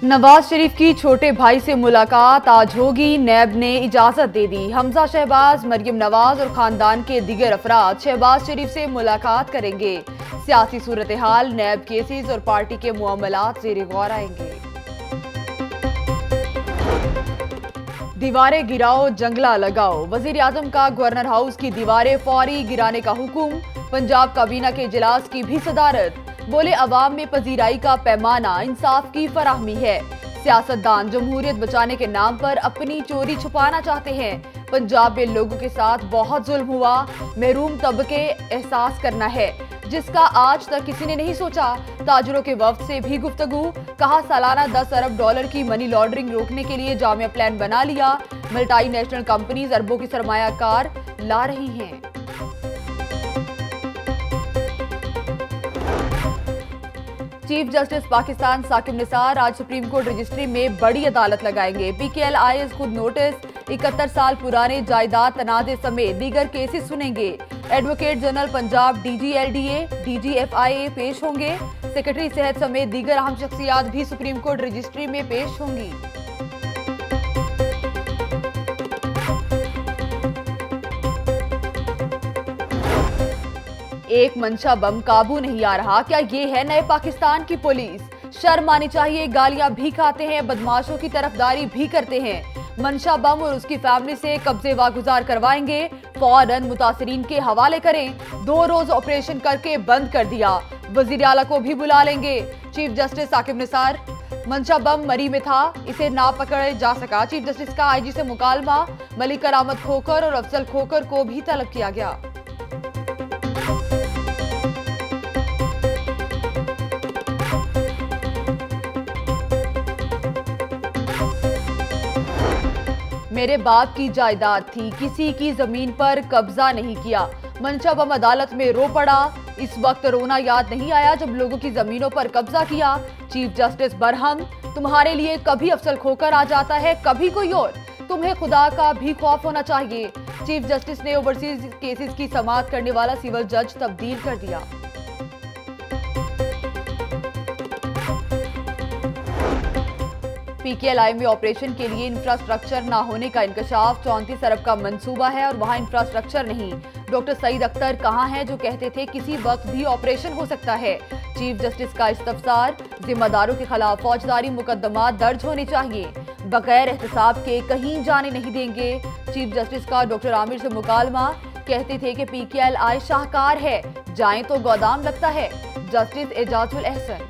नवाज शरीफ की छोटे भाई से मुलाकात आज होगी। नैब ने इजाजत दे दी। हमजा शहबाज, मरियम नवाज और खानदान के दीगर अफराद शहबाज शरीफ से मुलाकात करेंगे। सियासी सूरत हाल, नैब केसेस और पार्टी के मामलात ज़ेरे गौर आएंगे। दीवारें गिराओ, जंगला लगाओ। वजीर आजम का गवर्नर हाउस की दीवारें फौरी गिराने का हुक्म। पंजाब काबीना के इजलास की भी सदारत। बोले, अवाम में पजीराई का पैमाना इंसाफ की फराहमी है। सियासतदान जमहूरियत बचाने के नाम पर अपनी चोरी छुपाना चाहते हैं। पंजाब में लोगों के साथ बहुत जुल्म हुआ। महरूम तबके एहसास करना है जिसका आज तक किसी ने नहीं सोचा। ताजरों के वफ्द से भी गुफ्तगू। कहा, सालाना 10 अरब डॉलर की मनी लॉन्ड्रिंग रोकने के लिए जामिया प्लान बना लिया। मल्टी नेशनल कंपनीज अरबों की सरमायाकार ला रही हैं। चीफ जस्टिस पाकिस्तान साकिब निसार आज सुप्रीम कोर्ट रजिस्ट्री में बड़ी अदालत लगाएंगे। PKLIS खुद नोटिस 71 साल पुराने जायदाद तनाजे समेत दीगर केसेस सुनेंगे। Advocate general Punjab DG/LDA, DG/FIA पेश होंगे। सेक्रेटरी सेहत समेत दीगर अहम शख्सियात भी सुप्रीम कोर्ट रजिस्ट्री में पेश होंगी। एक मंशा बम काबू नहीं आ रहा। क्या ये है नए पाकिस्तान की पुलिस? शर्म आनी चाहिए। गालियां भी खाते हैं, बदमाशों की तरफदारी भी करते हैं। मंशा बम और उसकी फैमिली से कब्जे वागुजार करवाएंगे। फौरन मुतासरीन के हवाले करें। 2 रोज ऑपरेशन करके बंद कर दिया। वजीर आला को भी बुला लेंगे। चीफ जस्टिस साकिब निसार, मंशा बम मरी में था, इसे ना पकड़े जा सका। चीफ जस्टिस का IG से मुकालमा। मलिक करामत खोकर और अफजल खोकर को भी तलब किया गया। मेरे बाप की जायदाद थी, किसी की जमीन पर कब्जा नहीं किया। मंशा बम अदालत में रो पड़ा। इस वक्त रोना याद नहीं आया जब लोगों की जमीनों पर कब्जा किया। चीफ जस्टिस बरहम, तुम्हारे लिए कभी अफसल खोकर आ जाता है, कभी कोई और। तुम्हें खुदा का भी खौफ होना चाहिए। चीफ जस्टिस ने ओवरसीज केसेस की समाअत करने वाला सिविल जज तब्दील कर दिया। PKLI में ऑपरेशन के लिए इंफ्रास्ट्रक्चर ना होने का इंकशाफ। 34 अरब का मंसूबा है और वहां इंफ्रास्ट्रक्चर नहीं। डॉक्टर सईद अख्तर कहां हैं जो कहते थे किसी वक्त भी ऑपरेशन हो सकता है। चीफ जस्टिस का इस्तफसार, जिम्मेदारों के खिलाफ फौजदारी मुकदमा दर्ज होने चाहिए। बगैर एहतसाब के कहीं जाने नहीं देंगे। चीफ जस्टिस का डॉक्टर आमिर से मुकालमा। कहते थे कि PKLI शाहकार है, जाएं तो गोदाम लगता है। जस्टिस एजाजुल एहसन।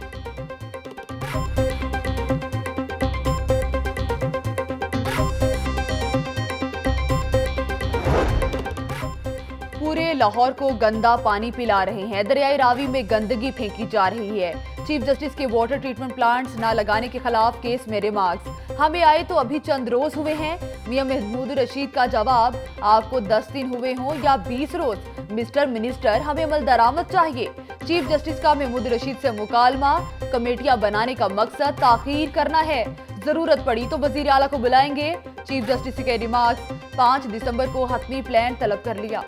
पूरे लाहौर को गंदा पानी पिला रहे हैं। दरियाई रावी में गंदगी फेंकी जा रही है। चीफ जस्टिस के वाटर ट्रीटमेंट प्लांट्स न लगाने के खिलाफ केस में रिमार्क्स। हमें आए तो अभी चंद रोज हुए हैं। मियां महमूद रशीद का जवाब, आपको 10 दिन हुए हों या 20 रोज। मिस्टर मिनिस्टर, हमें अमल दरामद चाहिए। चीफ जस्टिस का महमूद रशीद से मुकालमा। कमेटियां बनाने का मकसद ताखीर करना है। जरूरत पड़ी तो वजीर आला को बुलाएंगे। चीफ जस्टिस के रिमार्क्स। 5 दिसंबर को हतमी प्लान तलब कर लिया।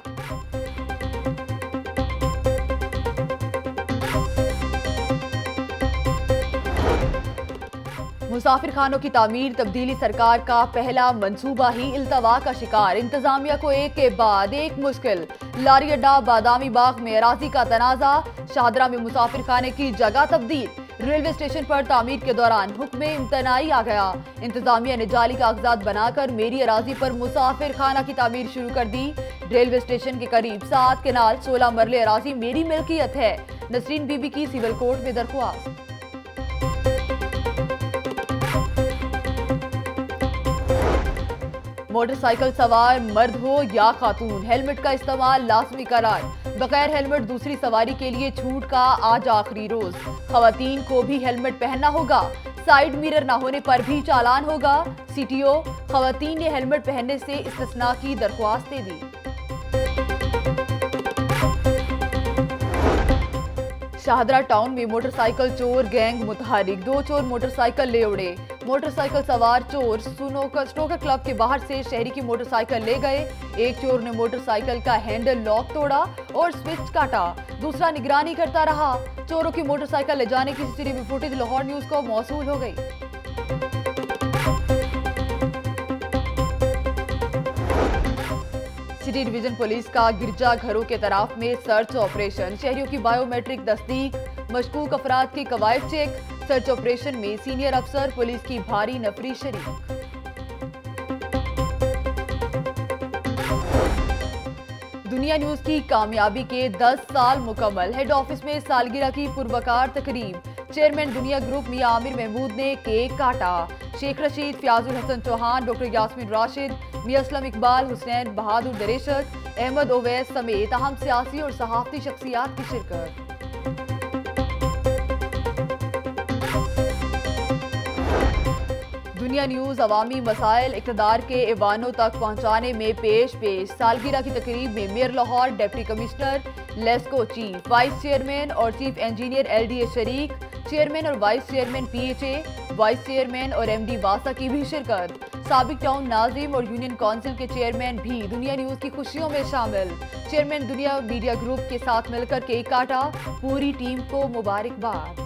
मुसाफिर खानों की तामीर तब्दीली सरकार का पहला मंसूबा ही इल्तवा का शिकार। इंतजामिया को एक के बाद एक मुश्किल। लारी अड्डा, बादामी बाग में अराजी का तनाजा। शाहदरा में मुसाफिर खाने की जगह तब्दील। रेलवे स्टेशन पर तामीर के दौरान हुक्म इम्तनाई आ गया। इंतजामिया ने जाली कागजात बनाकर मेरी अराजी पर मुसाफिर खाना की तामीर शुरू कर दी। रेलवे स्टेशन के करीब 7 केनाल 16 मरले अराजी मेरी मिल्कियत है। नसरीन बीबी की सिविल कोर्ट में दरख्वास्त। मोटरसाइकिल सवार मर्द हो या खातून, हेलमेट का इस्तेमाल लाजमी करार। बगैर हेलमेट दूसरी सवारी के लिए छूट का आज आखिरी रोज। खवातीन को भी हेलमेट पहनना होगा। साइड मिरर न होने पर भी चालान होगा। CTO, खवातीन ने हेलमेट पहनने से इस्तिस्ना की दरख्वास्त दे दी। शाहदरा टाउन में मोटरसाइकिल चोर गैंग मुतहरिक। 2 चोर मोटरसाइकिल ले उड़े। मोटरसाइकिल सवार चोर स्नोकर क्लब के बाहर से शहरी की मोटरसाइकिल ले गए। एक चोर ने मोटरसाइकिल का हैंडल लॉक तोड़ा और स्विच काटा, दूसरा निगरानी करता रहा। चोरों की मोटरसाइकिल ले जाने की CCTV फुटेज लाहौर न्यूज को मौसूल हो गई। सिटी डिवीजन पुलिस का गिरजा घरों के तरफ में सर्च ऑपरेशन, शहरियों की बायोमेट्रिक तस्दीक, मशकूक अफराद के कवायद चेक। सर्च ऑपरेशन में सीनियर अफसर पुलिस की भारी नफरी शरीक। दुनिया न्यूज की कामयाबी के 10 साल मुकम्मल, हेड ऑफिस में सालगिरह की पुरवकार तकरीब। चेयरमैन दुनिया ग्रुप मियां आमिर महमूद ने केक काटा। शेख रशीद, फयाजुल हसन चौहान, डॉक्टर यास्मीन राशिद, मियां असलम इकबाल, हुसैन बहादुर दरेशत, अहमद ओवैस समेत अहम सियासी और सहाफती शख्सियात की शिरकत। दुनिया न्यूज अवामी मसाइल इक़्तिदार के ऐवानों तक पहुँचाने में पेश। सालगिरह की तकरीब में mayor Lahore, deputy commissioner, LESCO chief, vice chairman और चीफ इंजीनियर LDA शरीक। चेयरमैन और vice chairman PHA, vice chairman और MD वासा की भी शिरकत। साबिक टाउन नाजिम और यूनियन काउंसिल के चेयरमैन भी दुनिया न्यूज की खुशियों में शामिल। चेयरमैन दुनिया मीडिया ग्रुप के साथ मिलकर केक काटा। पूरी टीम को मुबारकबाद।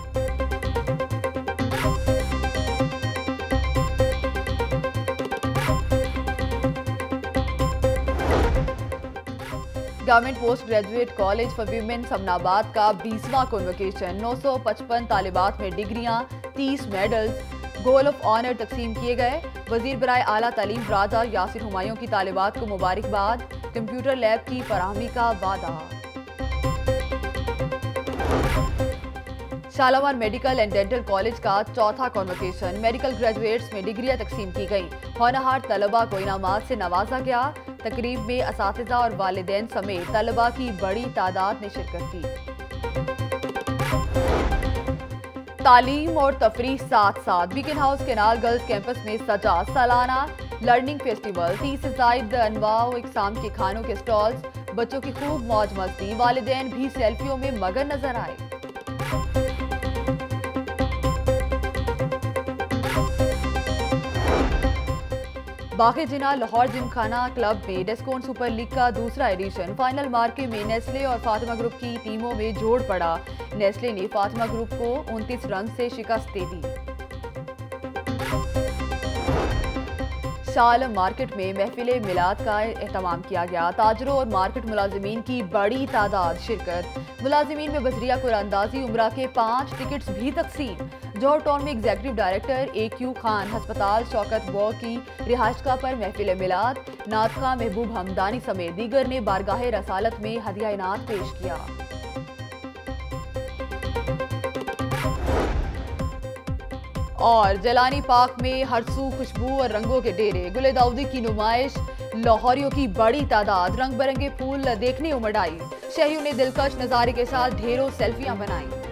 Government post graduate college for women Samanabad का 20वां कॉन्वोकेशन। 955 तालिबात में डिग्रियां, 30 मेडल्स, गोल ऑफ ऑनर तकसीम किए गए। वजीर बराए आला तालीम राजा यासिर हुमायूं की तालिबात को मुबारकबाद। कंप्यूटर लैब की फराहमी का वादा। Shalamar medical and dental college का चौथा कॉन्वोकेशन। मेडिकल ग्रेजुएट्स में डिग्रियां तकसीम की गई। होनहार तलबा को इनामात से नवाजा गया। तकरीब में असातिज़ा और वालिदैन समेत तलबा की बड़ी तादाद ने शिरकत की। तालीम और तफरीह साथ साथ Beaconhouse canal girls campus में सजा सालाना लर्निंग फेस्टिवल। 30 से ज़ायद अनवा इकसाम के खानों के स्टॉल्स, बच्चों की खूब मौज मस्ती। वालिदैन भी सेल्फियों में मगन नजर आए। बाकी जिना लाहौर जिमखाना क्लब में डेस्कोन सुपर लीग का दूसरा एडिशन। फाइनल मार्के में नेस्ले और फातिमा ग्रुप की टीमों में जोड़ पड़ा। नेस्ले ने फातिमा ग्रुप को 29 रन से शिकस्त दे दी। शाल मार्केट में महफिल मिलाद का एहतमाम किया गया। ताजरों और मार्केट मुलाजिमीन की बड़ी तादाद शिरकत। मुलाजिमीन में बजरिया कुरानंदाजी उम्रा के 5 टिकट्स भी तकसीम। जौहर टाउन में एग्जीक्यूटिव डायरेक्टर AQ खान हस्पताल शौकत बो की रिहाइशगाह पर महफिल मिलाद। नातखा महबूब हमदानी समेत दीगर ने बारगाह रसालत में हदिया इनात पेश किया। और जलानी पार्क में हरसू खुशबू और रंगों के डेरे। गुले दाऊदी की नुमाइश, लाहौरियों की बड़ी तादाद, रंग बिरंगे फूल देखने उमड़ आई। शहरियों ने दिलकश नजारे के साथ ढेरों सेल्फियां बनाई।